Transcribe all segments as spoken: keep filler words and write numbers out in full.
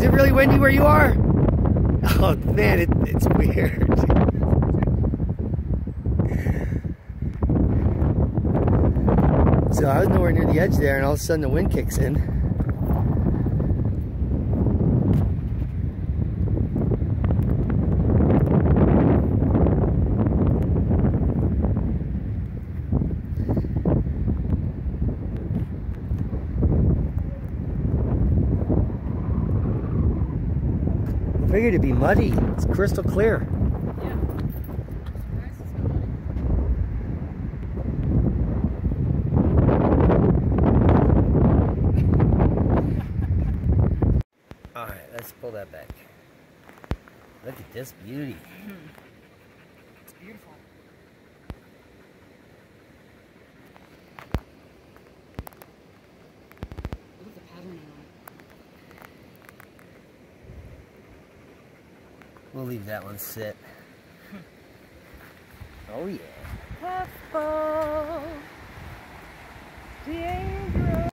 it really windy where you are? Oh man, it, it's weird. So I was nowhere near the edge there, and all of a sudden the wind kicks in. I figured it'd be muddy. It's crystal clear. Let's pull that back. Look at this beauty. Mm-hmm. It's beautiful. Look at the patterning on it. We'll leave that one sit. Oh yeah. Puffball. Piedra.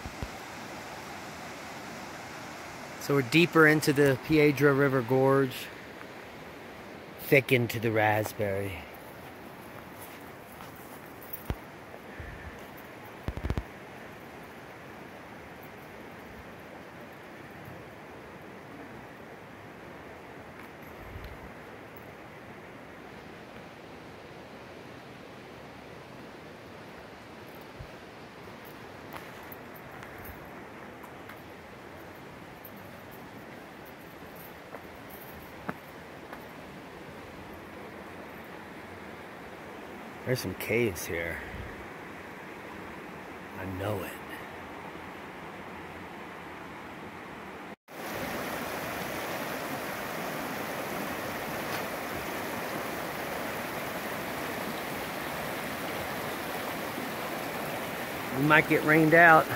So we're deeper into the Piedra River Gorge, thick into the raspberry. There's some caves here. I know it. We might get rained out.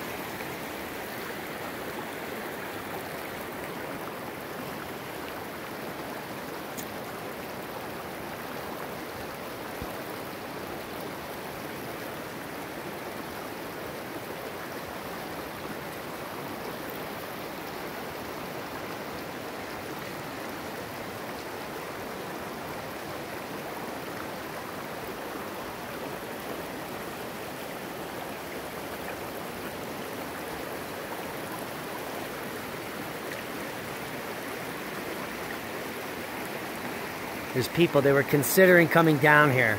There's people, they were considering coming down here.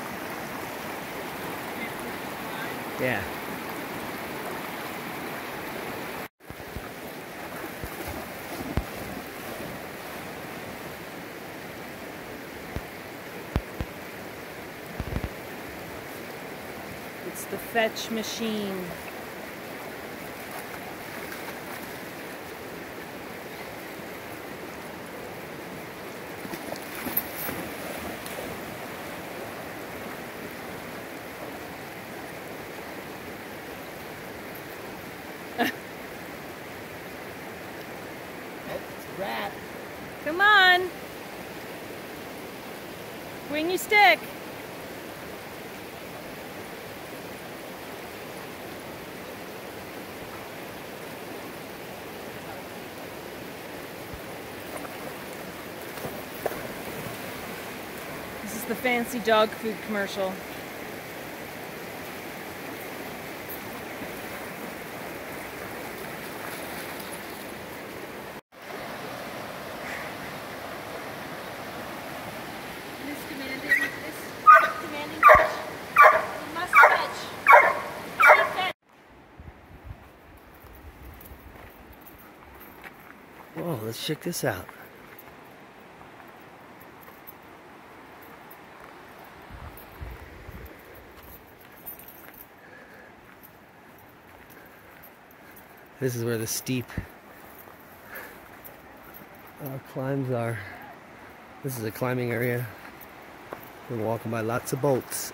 Yeah. It's the fetch machine. Rat. Come on. Swing your stick. This is the fancy dog food commercial. Whoa, let's check this out. This is where the steep uh, climbs are. This is a climbing area. We're walking by lots of boats.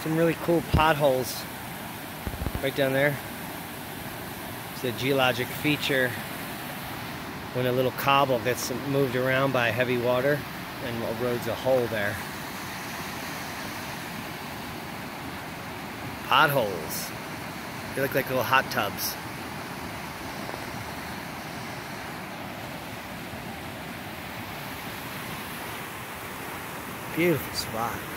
Some really cool potholes right down there. It's a geologic feature when a little cobble gets moved around by heavy water and erodes a hole there. Potholes. They look like little hot tubs. Beautiful spot.